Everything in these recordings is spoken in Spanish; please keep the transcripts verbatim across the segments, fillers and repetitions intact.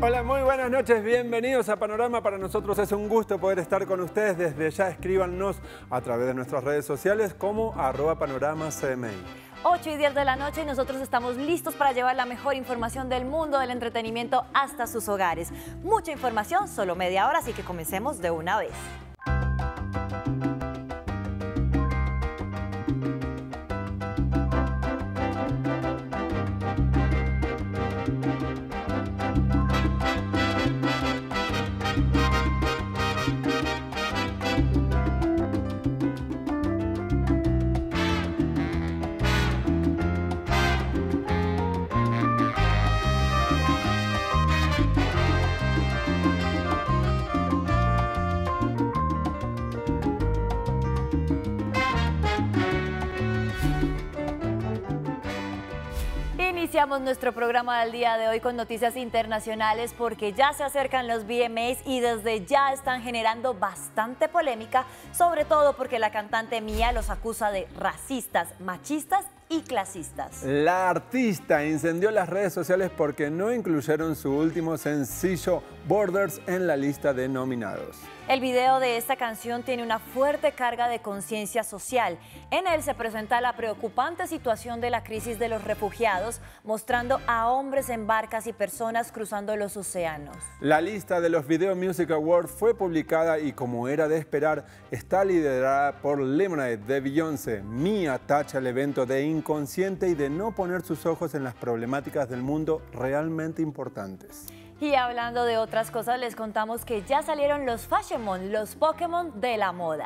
Hola, muy buenas noches, bienvenidos a Panorama. Para nosotros es un gusto poder estar con ustedes. Desde ya escríbanos a través de nuestras redes sociales como arroba panorama C M I. ocho y diez de la noche y nosotros estamos listos para llevar la mejor información del mundo del entretenimiento hasta sus hogares. Mucha información, solo media hora, así que comencemos de una vez. Iniciamos nuestro programa del día de hoy con noticias internacionales porque ya se acercan los V M As y desde ya están generando bastante polémica, sobre todo porque la cantante Mia los acusa de racistas, machistas y clasistas. La artista incendió las redes sociales porque no incluyeron su último sencillo Borders en la lista de nominados. El video de esta canción tiene una fuerte carga de conciencia social. En él se presenta la preocupante situación de la crisis de los refugiados, mostrando a hombres en barcas y personas cruzando los océanos. La lista de los Video Music Awards fue publicada y, como era de esperar, está liderada por Lemonade de Beyoncé. Mia tacha el evento de inconsciente y de no poner sus ojos en las problemáticas del mundo realmente importantes. Y hablando de otras cosas, les contamos que ya salieron los Fashionmon, los Pokémon de la moda.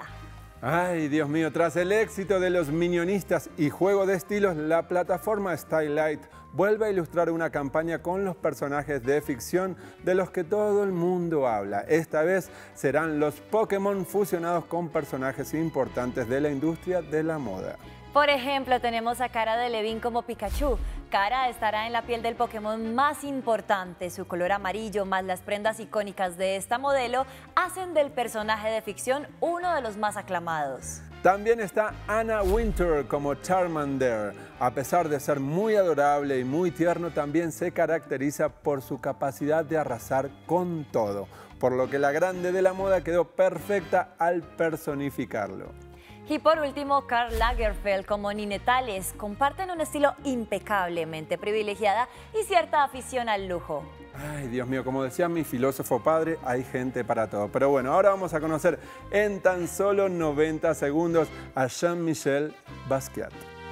Ay, Dios mío, tras el éxito de los Minionistas y Juego de Estilos, la plataforma Stylight vuelve a ilustrar una campaña con los personajes de ficción de los que todo el mundo habla. Esta vez serán los Pokémon fusionados con personajes importantes de la industria de la moda. Por ejemplo, tenemos a Cara Delevingne como Pikachu. Cara estará en la piel del Pokémon más importante. Su color amarillo más las prendas icónicas de esta modelo hacen del personaje de ficción uno de los más aclamados. También está Anna Wintour como Charmander. A pesar de ser muy adorable y muy tierno, también se caracteriza por su capacidad de arrasar con todo, por lo que la grande de la moda quedó perfecta al personificarlo. Y por último, Karl Lagerfeld como Ninetales comparten un estilo impecablemente privilegiada y cierta afición al lujo. Ay, Dios mío, como decía mi filósofo padre, hay gente para todo. Pero bueno, ahora vamos a conocer en tan solo noventa segundos a Jean-Michel Basquiat.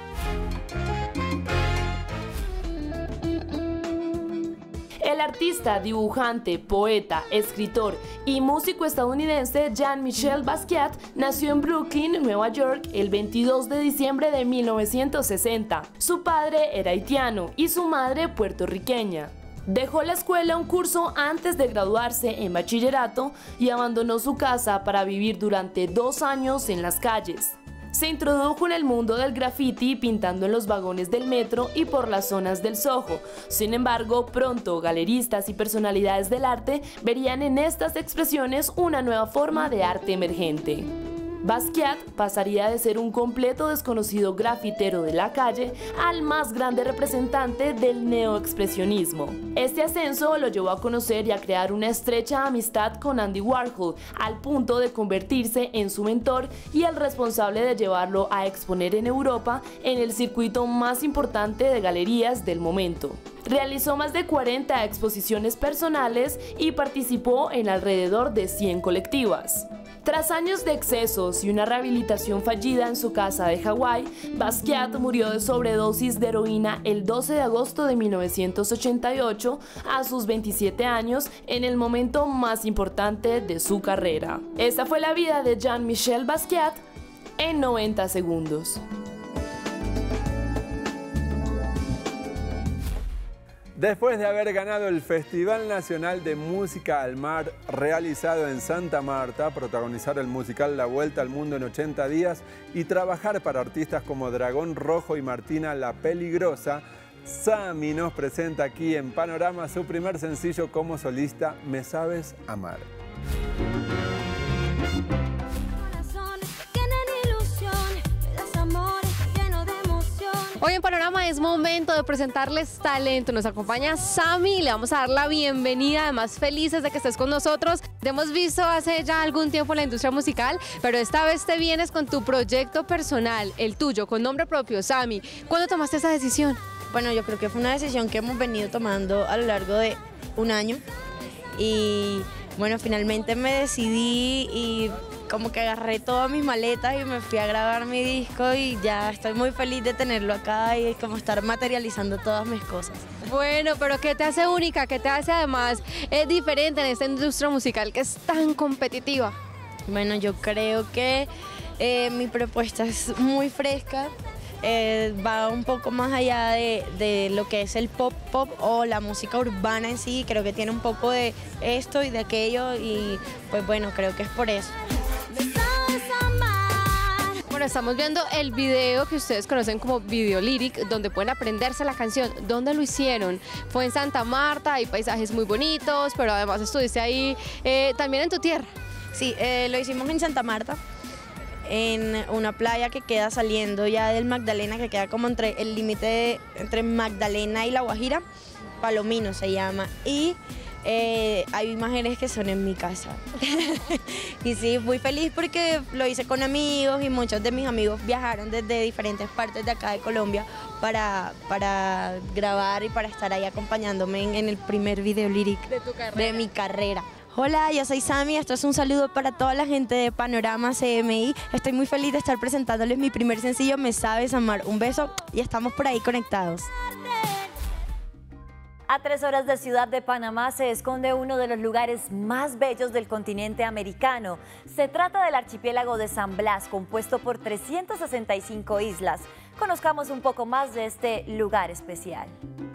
El artista, dibujante, poeta, escritor y músico estadounidense Jean-Michel Basquiat nació en Brooklyn, Nueva York, el veintidós de diciembre de mil novecientos sesenta. Su padre era haitiano y su madre puertorriqueña. Dejó la escuela un curso antes de graduarse en bachillerato y abandonó su casa para vivir durante dos años en las calles. Se introdujo en el mundo del graffiti pintando en los vagones del metro y por las zonas del Soho. Sin embargo, pronto galeristas y personalidades del arte verían en estas expresiones una nueva forma de arte emergente. Basquiat pasaría de ser un completo desconocido grafitero de la calle al más grande representante del neoexpresionismo. Este ascenso lo llevó a conocer y a crear una estrecha amistad con Andy Warhol, al punto de convertirse en su mentor y el responsable de llevarlo a exponer en Europa en el circuito más importante de galerías del momento. Realizó más de cuarenta exposiciones personales y participó en alrededor de cien colectivas. Tras años de excesos y una rehabilitación fallida en su casa de Hawái, Basquiat murió de sobredosis de heroína el doce de agosto de mil novecientos ochenta y ocho a sus veintisiete años, en el momento más importante de su carrera. Esta fue la vida de Jean-Michel Basquiat en noventa segundos. Después de haber ganado el Festival Nacional de Música al Mar realizado en Santa Marta, protagonizar el musical La Vuelta al Mundo en ochenta días y trabajar para artistas como Dragón Rojo y Martina La Peligrosa, Sammy nos presenta aquí en Panorama su primer sencillo como solista, Me Sabes Amar. Hoy Hoy en Panorama es momento de presentarles talento. Nos acompaña Sammy, le vamos a dar la bienvenida, además felices de que estés con nosotros. Te hemos visto hace ya algún tiempo en la industria musical, pero esta vez te vienes con tu proyecto personal, el tuyo, con nombre propio, Sammy. ¿Cuándo tomaste esa decisión? Bueno, yo creo que fue una decisión que hemos venido tomando a lo largo de un año y bueno, finalmente me decidí y como que agarré todas mis maletas y me fui a grabar mi disco y ya estoy muy feliz de tenerlo acá y como estar materializando todas mis cosas. Bueno, pero ¿qué te hace única? ¿Qué te hace además eh, diferente en esta industria musical que es tan competitiva? Bueno, yo creo que eh, mi propuesta es muy fresca. Eh, va un poco más allá de, de lo que es el pop pop o la música urbana en sí. Creo que tiene un poco de esto y de aquello y pues bueno, creo que es por eso. Bueno, estamos viendo el video que ustedes conocen como Video Lyric, donde pueden aprenderse la canción. ¿Dónde lo hicieron? Fue en Santa Marta, hay paisajes muy bonitos, pero además estuviste ahí eh, también en tu tierra. Sí, eh, lo hicimos en Santa Marta, en una playa que queda saliendo ya del Magdalena, que queda como entre el límite entre Magdalena y La Guajira, Palomino se llama, y eh, hay imágenes que son en mi casa. Y sí, muy feliz porque lo hice con amigos y muchos de mis amigos viajaron desde diferentes partes de acá de Colombia para, para grabar y para estar ahí acompañándome en, en el primer video lyric de, tu carrera. de mi carrera. Hola, yo soy Sammy, esto es un saludo para toda la gente de Panorama C M I. Estoy muy feliz de estar presentándoles mi primer sencillo, Me Sabes Amar. Un beso y estamos por ahí conectados. A tres horas de Ciudad de Panamá se esconde uno de los lugares más bellos del continente americano. Se trata del archipiélago de San Blas, compuesto por trescientas sesenta y cinco islas. Conozcamos un poco más de este lugar especial.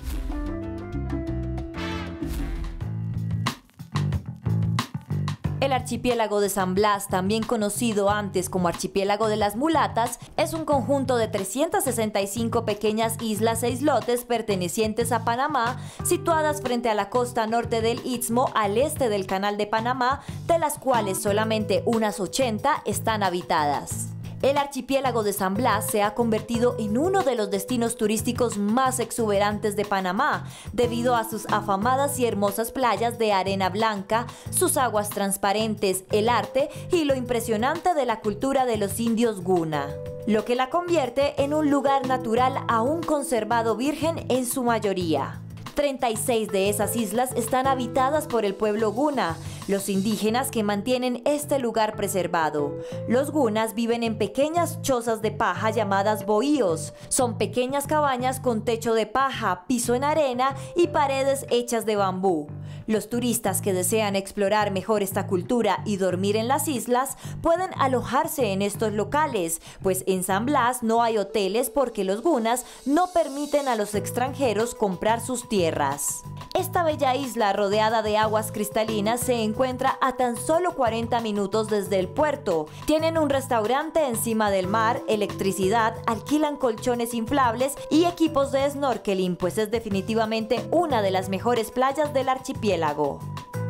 El archipiélago de San Blas, también conocido antes como archipiélago de las Mulatas, es un conjunto de trescientas sesenta y cinco pequeñas islas e islotes pertenecientes a Panamá, situadas frente a la costa norte del Istmo, al este del Canal de Panamá, de las cuales solamente unas ochenta están habitadas. El archipiélago de San Blas se ha convertido en uno de los destinos turísticos más exuberantes de Panamá, debido a sus afamadas y hermosas playas de arena blanca, sus aguas transparentes, el arte y lo impresionante de la cultura de los indios Guna, lo que la convierte en un lugar natural aún conservado virgen en su mayoría. treinta y seis de esas islas están habitadas por el pueblo Guna, los indígenas que mantienen este lugar preservado. Los gunas viven en pequeñas chozas de paja llamadas bohíos. Son pequeñas cabañas con techo de paja, piso en arena y paredes hechas de bambú. Los turistas que desean explorar mejor esta cultura y dormir en las islas pueden alojarse en estos locales, pues en San Blas no hay hoteles porque los gunas no permiten a los extranjeros comprar sus tierras. Esta bella isla rodeada de aguas cristalinas se encuentra a tan solo cuarenta minutos desde el puerto. Tienen un restaurante encima del mar, electricidad, alquilan colchones inflables y equipos de snorkeling, pues es definitivamente una de las mejores playas del archipiélago.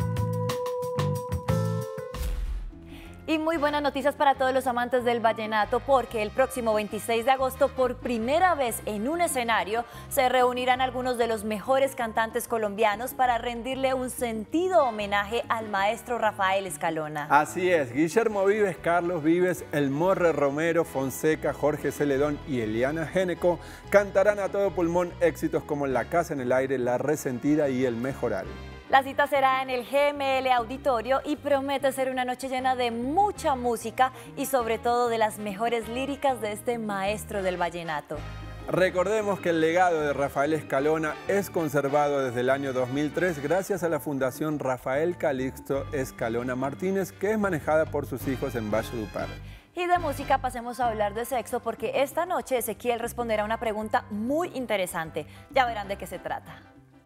Y muy buenas noticias para todos los amantes del vallenato, porque el próximo veintiséis de agosto, por primera vez en un escenario, se reunirán algunos de los mejores cantantes colombianos para rendirle un sentido homenaje al maestro Rafael Escalona. Así es, Guillermo Vives, Carlos Vives, El Morre Romero, Fonseca, Jorge Celedón y Eliana Géneco cantarán a todo pulmón éxitos como La Casa en el Aire, La Resentida y El Mejoral. La cita será en el G M L Auditorio y promete ser una noche llena de mucha música y sobre todo de las mejores líricas de este maestro del vallenato. Recordemos que el legado de Rafael Escalona es conservado desde el año dos mil tres gracias a la Fundación Rafael Calixto Escalona Martínez, que es manejada por sus hijos en Valledupar. Y de música pasemos a hablar de sexo, porque esta noche Ezequiel responderá una pregunta muy interesante. Ya verán de qué se trata.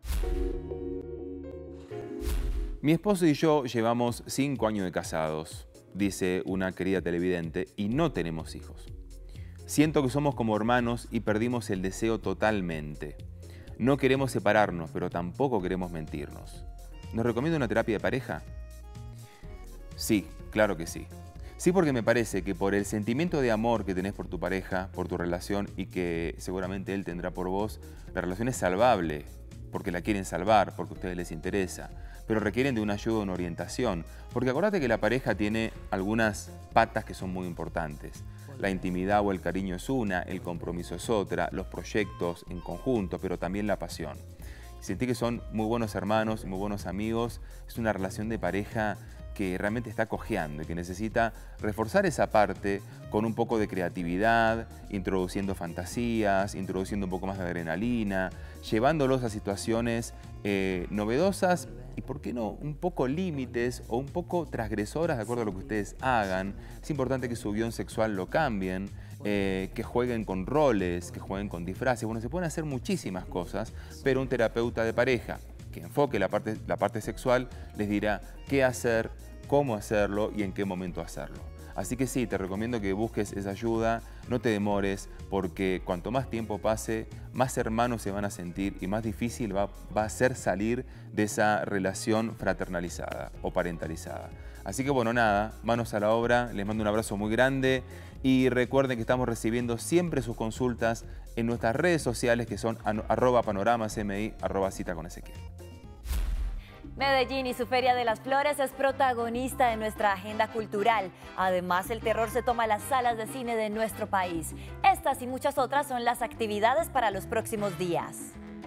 Mi esposo y yo llevamos cinco años de casados, dice una querida televidente, y no tenemos hijos. Siento que somos como hermanos y perdimos el deseo totalmente. No queremos separarnos, pero tampoco queremos mentirnos. ¿Nos recomienda una terapia de pareja? Sí, claro que sí. Sí, porque me parece que por el sentimiento de amor que tenés por tu pareja, por tu relación y que seguramente él tendrá por vos, la relación es salvable, porque la quieren salvar, porque a ustedes les interesa, pero requieren de una ayuda, una orientación. Porque acordate que la pareja tiene algunas patas que son muy importantes. La intimidad o el cariño es una, el compromiso es otra, los proyectos en conjunto, pero también la pasión. Sentí que son muy buenos hermanos y muy buenos amigos. Es una relación de pareja que realmente está cojeando y que necesita reforzar esa parte con un poco de creatividad, introduciendo fantasías, introduciendo un poco más de adrenalina, llevándolos a situaciones eh, novedosas y, ¿por qué no?, un poco límites o un poco transgresoras de acuerdo a lo que ustedes hagan. Es importante que su guión sexual lo cambien, eh, que jueguen con roles, que jueguen con disfraces. Bueno, se pueden hacer muchísimas cosas, pero un terapeuta de pareja que enfoque la parte, la parte sexual les dirá qué hacer, cómo hacerlo y en qué momento hacerlo. Así que sí, te recomiendo que busques esa ayuda, no te demores, porque cuanto más tiempo pase, más hermanos se van a sentir y más difícil va, va a ser salir de esa relación fraternalizada o parentalizada. Así que bueno, nada, manos a la obra, les mando un abrazo muy grande y recuerden que estamos recibiendo siempre sus consultas en nuestras redes sociales que son arroba panoramasmi, arroba cita con Ezequiel. Medellín y su Feria de las Flores es protagonista de nuestra agenda cultural. Además, el terror se toma las salas de cine de nuestro país. Estas y muchas otras son las actividades para los próximos días.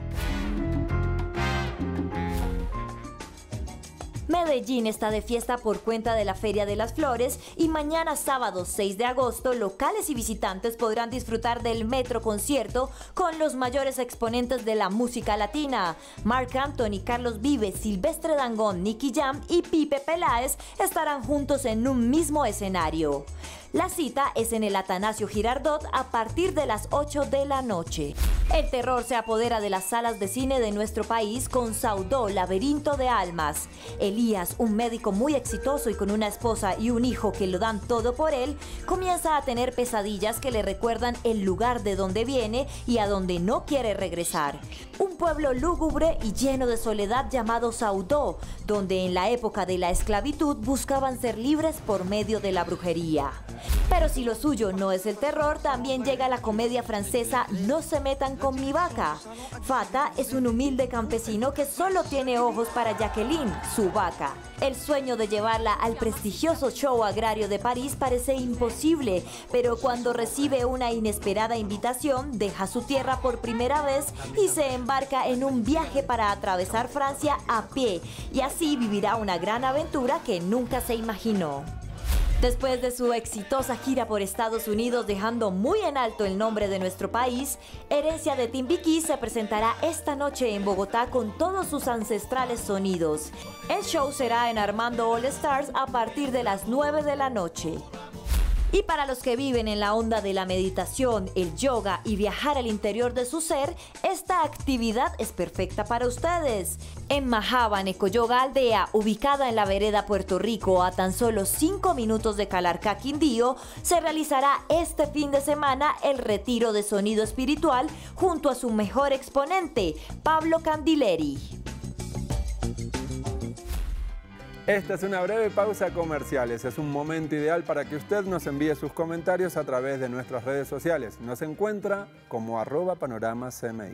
Medellín está de fiesta por cuenta de la Feria de las Flores y mañana sábado seis de agosto locales y visitantes podrán disfrutar del Metro Concierto con los mayores exponentes de la música latina. Marc Anthony, Carlos Vives, Silvestre Dangond, Nicky Jam y Pipe Peláez estarán juntos en un mismo escenario. La cita es en el Atanasio Girardot a partir de las ocho de la noche. El terror se apodera de las salas de cine de nuestro país con Saudó, Laberinto de Almas. Elías, un médico muy exitoso y con una esposa y un hijo que lo dan todo por él, comienza a tener pesadillas que le recuerdan el lugar de donde viene y a donde no quiere regresar. Un pueblo lúgubre y lleno de soledad llamado Saudó, donde en la época de la esclavitud buscaban ser libres por medio de la brujería. Pero si lo suyo no es el terror, también llega la comedia francesa No se metan con mi vaca. Fata es un humilde campesino que solo tiene ojos para Jacqueline, su vaca. El sueño de llevarla al prestigioso show agrario de París parece imposible, pero cuando recibe una inesperada invitación, deja su tierra por primera vez y se embarca en un viaje para atravesar Francia a pie, y así vivirá una gran aventura que nunca se imaginó. Después de su exitosa gira por Estados Unidos dejando muy en alto el nombre de nuestro país, Herencia de Timbiquí se presentará esta noche en Bogotá con todos sus ancestrales sonidos. El show será en Armando All Stars a partir de las nueve de la noche. Y para los que viven en la onda de la meditación, el yoga y viajar al interior de su ser, esta actividad es perfecta para ustedes. En Mahaban Ecoyoga Aldea, ubicada en la vereda Puerto Rico a tan solo cinco minutos de Calarcá, Quindío, se realizará este fin de semana el retiro de sonido espiritual junto a su mejor exponente, Pablo Candileri. Esta es una breve pausa comercial. Ese es un momento ideal para que usted nos envíe sus comentarios a través de nuestras redes sociales. Nos encuentra como arroba panoramasmi.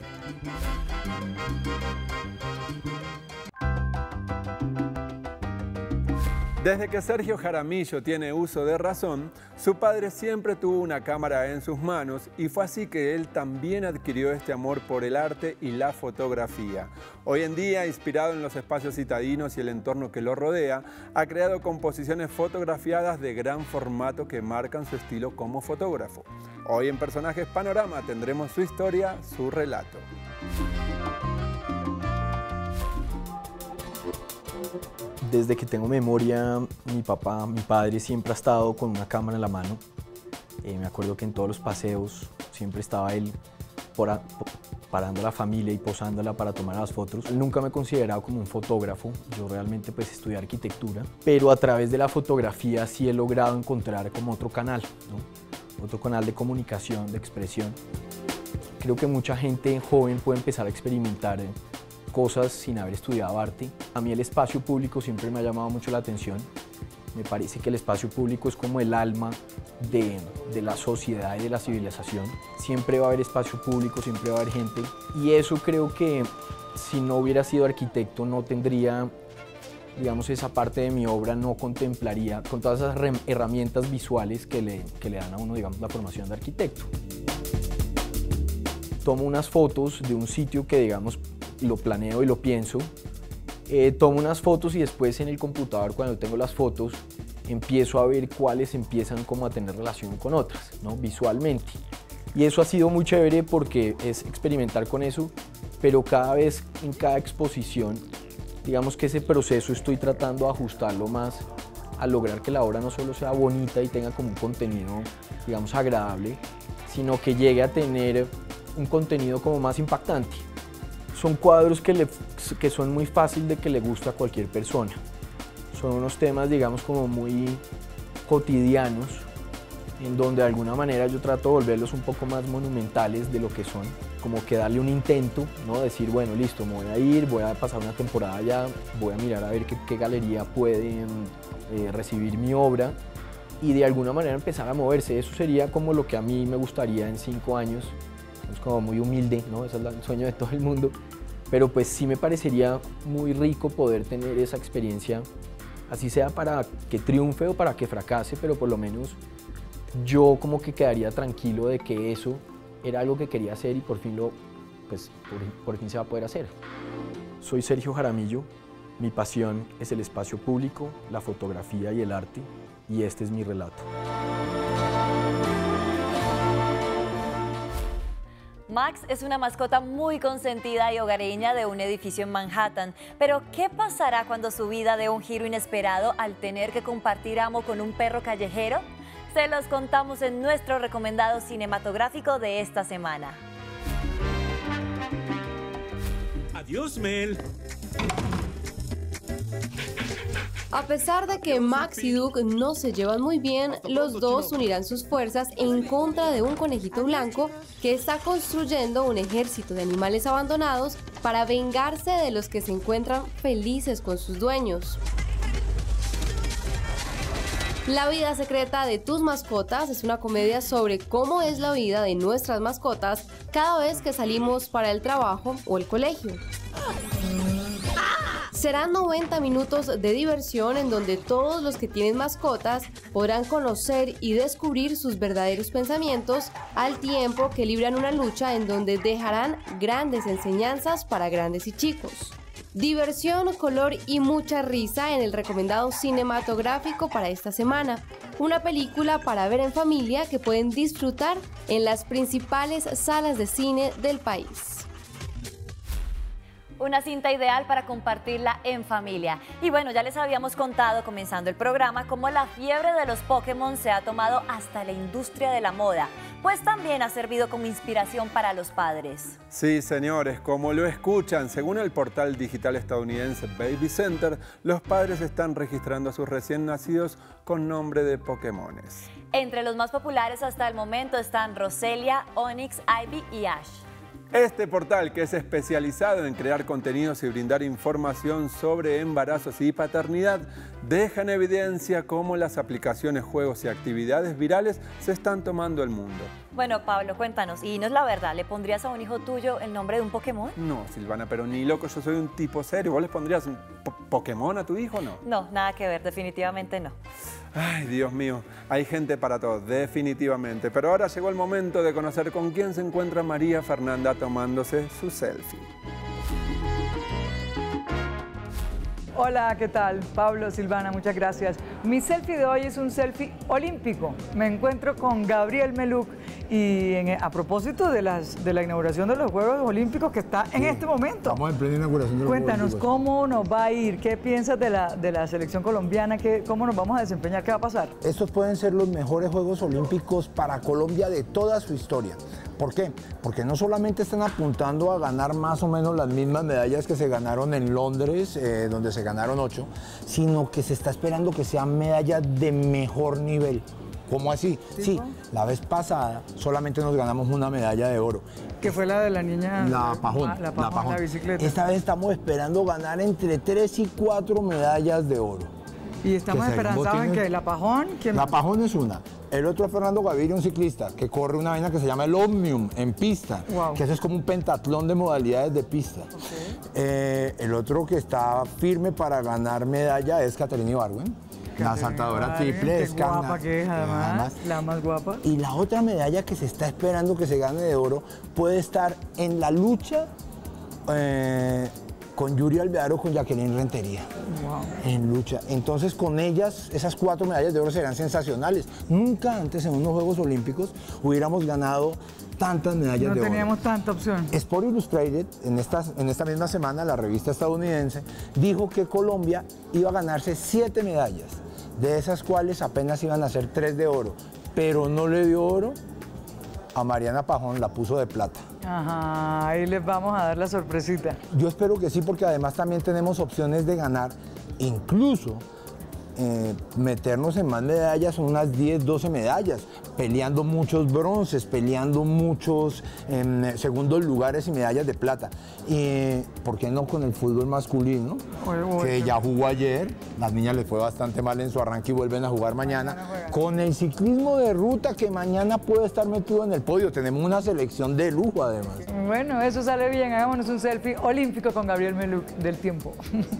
Desde que Sergio Jaramillo tiene uso de razón, su padre siempre tuvo una cámara en sus manos y fue así que él también adquirió este amor por el arte y la fotografía. Hoy en día, inspirado en los espacios citadinos y el entorno que lo rodea, ha creado composiciones fotografiadas de gran formato que marcan su estilo como fotógrafo. Hoy en Personajes Panorama tendremos su historia, su relato. Desde que tengo memoria, mi papá, mi padre siempre ha estado con una cámara en la mano. Eh, me acuerdo que en todos los paseos siempre estaba él por a, por, parando a la familia y posándola para tomar las fotos. Nunca me he considerado como un fotógrafo, yo realmente pues estudié arquitectura, pero a través de la fotografía sí he logrado encontrar como otro canal, ¿no? Otro canal de comunicación, de expresión. Creo que mucha gente joven puede empezar a experimentar ¿eh? cosas sin haber estudiado arte. A mí el espacio público siempre me ha llamado mucho la atención Me parece que el espacio público es como el alma de, de la sociedad y de la civilización. Siempre va a haber espacio público, siempre va a haber gente. Y eso creo que si no hubiera sido arquitecto no tendría, digamos, esa parte de mi obra no contemplaría con todas esas herramientas visuales que le, que le dan a uno, digamos, la formación de arquitecto. Tomo unas fotos de un sitio que, digamos, lo planeo y lo pienso. Eh, tomo unas fotos y después en el computador, cuando tengo las fotos, empiezo a ver cuáles empiezan como a tener relación con otras, ¿no? Visualmente. Y eso ha sido muy chévere porque es experimentar con eso, pero cada vez en cada exposición, digamos que ese proceso estoy tratando de ajustarlo más a lograr que la obra no solo sea bonita y tenga como un contenido, digamos, agradable, sino que llegue a tener un contenido como más impactante. Son cuadros que, le, que son muy fácil de que le guste a cualquier persona. Son unos temas, digamos, como muy cotidianos, en donde de alguna manera yo trato de volverlos un poco más monumentales de lo que son, como que darle un intento, ¿no? Decir, bueno, listo, me voy a ir, voy a pasar una temporada allá, voy a mirar a ver qué, qué galería puede eh, recibir mi obra y de alguna manera empezar a moverse. Eso sería como lo que a mí me gustaría en cinco años. Es como muy humilde, ¿no? Ese es el sueño de todo el mundo, pero pues sí me parecería muy rico poder tener esa experiencia, así sea para que triunfe o para que fracase, pero por lo menos yo como que quedaría tranquilo de que eso era algo que quería hacer y por fin lo, pues por, por fin se va a poder hacer. Soy Sergio Jaramillo, mi pasión es el espacio público, la fotografía y el arte, y este es mi relato. Max es una mascota muy consentida y hogareña de un edificio en Manhattan. Pero, ¿qué pasará cuando su vida dé un giro inesperado al tener que compartir amo con un perro callejero? Se los contamos en nuestro recomendado cinematográfico de esta semana. Adiós, Mel. A pesar de que Max y Duke no se llevan muy bien, los dos unirán sus fuerzas en contra de un conejito blanco que está construyendo un ejército de animales abandonados para vengarse de los que se encuentran felices con sus dueños. La vida secreta de tus mascotas es una comedia sobre cómo es la vida de nuestras mascotas cada vez que salimos para el trabajo o el colegio. Serán noventa minutos de diversión en donde todos los que tienen mascotas podrán conocer y descubrir sus verdaderos pensamientos al tiempo que libran una lucha en donde dejarán grandes enseñanzas para grandes y chicos. Diversión, color y mucha risa en el recomendado cinematográfico para esta semana. Una película para ver en familia que pueden disfrutar en las principales salas de cine del país. Una cinta ideal para compartirla en familia. Y bueno, ya les habíamos contado comenzando el programa cómo la fiebre de los Pokémon se ha tomado hasta la industria de la moda, pues también ha servido como inspiración para los padres. Sí, señores, como lo escuchan, según el portal digital estadounidense Baby Center, los padres están registrando a sus recién nacidos con nombre de Pokémones. Entre los más populares hasta el momento están Roselia, Onix, Ivy y Ash. Este portal, que es especializado en crear contenidos y brindar información sobre embarazos y paternidad, deja en evidencia cómo las aplicaciones, juegos y actividades virales se están tomando el mundo. Bueno, Pablo, cuéntanos, y no es la verdad, ¿le pondrías a un hijo tuyo el nombre de un Pokémon? No, Silvana, pero ni loco, yo soy un tipo serio. ¿Vos le pondrías un po Pokémon a tu hijo o no? No, nada que ver, definitivamente no. Ay, Dios mío, hay gente para todo, definitivamente. Pero ahora llegó el momento de conocer con quién se encuentra María Fernanda tomándose su selfie. Hola, ¿qué tal? Pablo, Silvana, muchas gracias. Mi selfie de hoy es un selfie olímpico. Me encuentro con Gabriel Meluk y en, a propósito de, las, de la inauguración de los Juegos Olímpicos que está en sí, este momento. Estamos en plena inauguración de los Cuéntanos, Juegos Olímpicos. ¿cómo nos va a ir? ¿Qué piensas de la, de la selección colombiana? ¿Qué, ¿Cómo nos vamos a desempeñar? ¿Qué va a pasar? Estos pueden ser los mejores Juegos Olímpicos para Colombia de toda su historia. ¿Por qué? Porque no solamente están apuntando a ganar más o menos las mismas medallas que se ganaron en Londres, eh, donde se ganaron ocho, sino que se está esperando que sean medallas de mejor nivel. ¿Cómo así? ¿Sí? Sí, la vez pasada solamente nos ganamos una medalla de oro. Que fue la de la niña... La Pajón. La, la Pajón, la Pajón. la bicicleta. Esta vez estamos esperando ganar entre tres y cuatro medallas de oro. Y estamos que esperanzados en tiene- que el Apajón... ¿quién La más? Pajón es una. El otro es Fernando Gaviria, un ciclista, que corre una vaina que se llama el Omnium en pista, Wow. que eso es como un pentatlón de modalidades de pista. Eh, el otro que está firme para ganar medalla es Caterina Ibargüen, la saltadora Caterina triple. Ibargüen, es qué guapa carna- que es, además, además. la más guapa. Y la otra medalla que se está esperando que se gane de oro puede estar en la lucha eh, con Yuri Alvear o con Jacqueline Rentería. Wow. En lucha. Entonces, con ellas, esas cuatro medallas de oro serán sensacionales. Nunca antes en unos Juegos Olímpicos hubiéramos ganado tantas medallas No de oro. teníamos tanta opción. Sport Illustrated, en esta, en esta misma semana, la revista estadounidense, dijo que Colombia iba a ganarse siete medallas, de esas cuales apenas iban a ser tres de oro, pero no le dio oro a Mariana Pajón, la puso de plata. Ajá, ahí les vamos a dar la sorpresita. Yo espero que sí, porque además también tenemos opciones de ganar, incluso eh, meternos en más medallas, son unas diez, doce medallas, peleando muchos bronces, peleando muchos eh, segundos lugares y medallas de plata. Y, ¿por qué no con el fútbol masculino? Oye, oye. Que ya jugó ayer, las niñas les fue bastante mal en su arranque y vuelven a jugar mañana. Mañana juegan. Con el ciclismo de ruta, que mañana puede estar metido en el podio. Tenemos una selección de lujo además. Bueno, eso sale bien. Hagámonos un selfie olímpico con Gabriel Meluk del tiempo.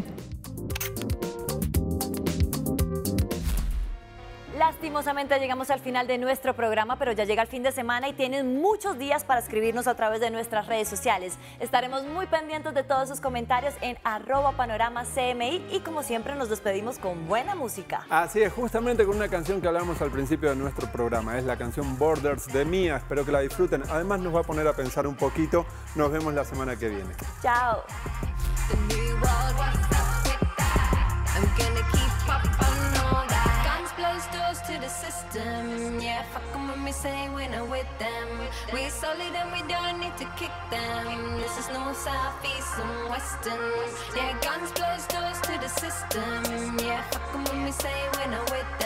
Lastimosamente llegamos al final de nuestro programa, pero ya llega el fin de semana y tienen muchos días para escribirnos a través de nuestras redes sociales. Estaremos muy pendientes de todos sus comentarios en arroba panorama C M I y como siempre nos despedimos con buena música. Así es, justamente con una canción que hablamos al principio de nuestro programa. Es la canción Borders de Mía. Espero que la disfruten. Además nos va a poner a pensar un poquito. Nos vemos la semana que viene. Chao. The new world, what's up with that? I'm gonna keep up on all that. Guns blows doors to the system. Yeah, fuck 'em when me say we're not with them. We're solid and we don't need to kick them. This is no south, east and western. Yeah, guns blows doors to the system. Yeah, fuck 'em when me say we're not with them.